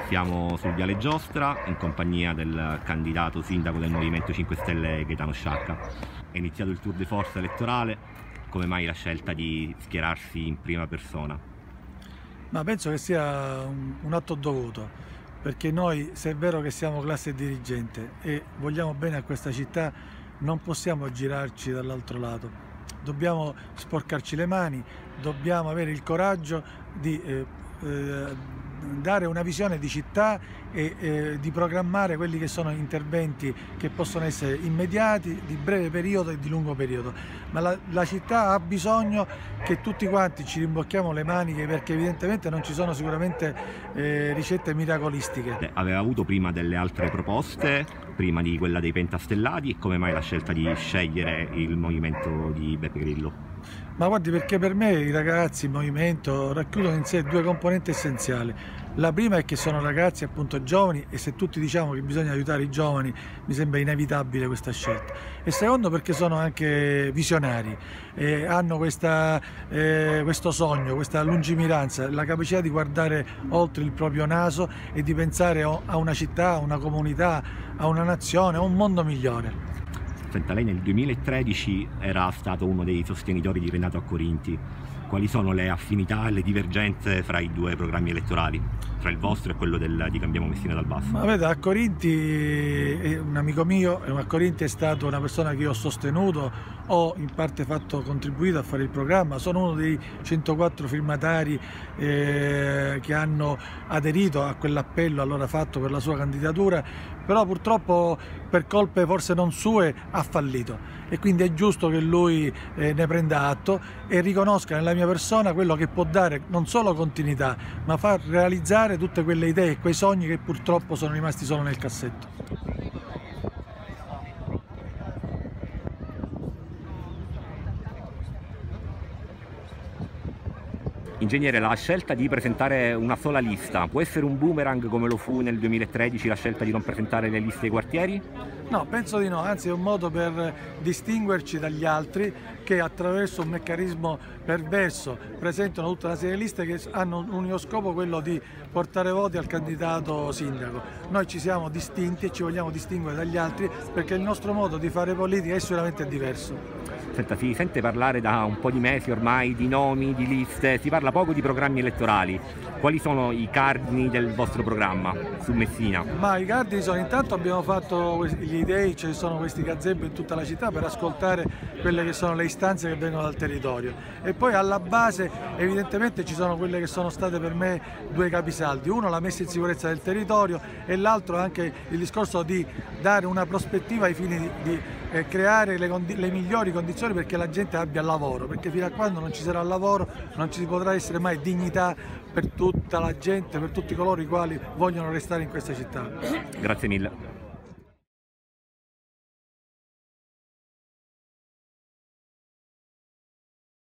Siamo sul Viale Giostra in compagnia del candidato sindaco del Movimento 5 Stelle Gaetano Sciacca. È iniziato il tour de force elettorale, come mai la scelta di schierarsi in prima persona? Ma penso che sia un atto dovuto, perché noi, se è vero che siamo classe dirigente e vogliamo bene a questa città, non possiamo girarci dall'altro lato. Dobbiamo sporcarci le mani, dobbiamo avere il coraggio di dare una visione di città e di programmare quelli che sono interventi che possono essere immediati, di breve periodo e di lungo periodo. Ma la città ha bisogno che tutti quanti ci rimbocchiamo le maniche, perché evidentemente non ci sono sicuramente ricette miracolistiche. Aveva avuto prima delle altre proposte, prima di quella dei pentastellati, e come mai la scelta di scegliere il movimento di Beppe Grillo? Ma guardi, perché per me i ragazzi, il movimento, racchiudono in sé due componenti essenziali. La prima è che sono ragazzi appunto giovani, e se tutti diciamo che bisogna aiutare i giovani mi sembra inevitabile questa scelta. E secondo, perché sono anche visionari, hanno questo sogno, questa lungimiranza, la capacità di guardare oltre il proprio naso e di pensare a una città, a una comunità, a una nazione, a un mondo migliore. Senta, lei nel 2013 era stato uno dei sostenitori di Renato Accorinti. Quali sono le affinità e le divergenze fra i due programmi elettorali, fra il vostro e quello di Cambiamo Messina dal Basso? Ma vede, Accorinti è un amico mio, e Accorinti è stato una persona che io ho sostenuto, ho in parte contribuito a fare il programma, sono uno dei 104 firmatari che hanno aderito a quell'appello allora fatto per la sua candidatura, però purtroppo per colpe forse non sue ha fallito, e quindi è giusto che lui ne prenda atto e riconosca nella mia persona quello che può dare non solo continuità, ma far realizzare tutte quelle idee e quei sogni che purtroppo sono rimasti solo nel cassetto. Ingegnere, la scelta di presentare una sola lista può essere un boomerang come lo fu nel 2013 la scelta di non presentare le liste dei quartieri? No, penso di no, anzi è un modo per distinguerci dagli altri che attraverso un meccanismo perverso presentano tutta una serie di liste che hanno un unico scopo, quello di portare voti al candidato sindaco. Noi ci siamo distinti e ci vogliamo distinguere dagli altri perché il nostro modo di fare politica è sicuramente diverso. Senta, si sente parlare da un po' di mesi ormai di nomi, di liste, si parla poco di programmi elettorali. Quali sono i cardini del vostro programma su Messina? Ma i cardini sono, intanto abbiamo fatto gli idei, ci sono questi gazebo in tutta la città per ascoltare quelle che sono le istanze che vengono dal territorio, e poi alla base evidentemente ci sono quelle che sono state per me due capisaldi: uno la messa in sicurezza del territorio e l'altro anche il discorso di dare una prospettiva ai fini di creare le migliori condizioni perché la gente abbia lavoro, perché fino a quando non ci sarà lavoro non ci potrà essere mai dignità per tutta la gente, per tutti coloro i quali vogliono restare in questa città. Grazie mille.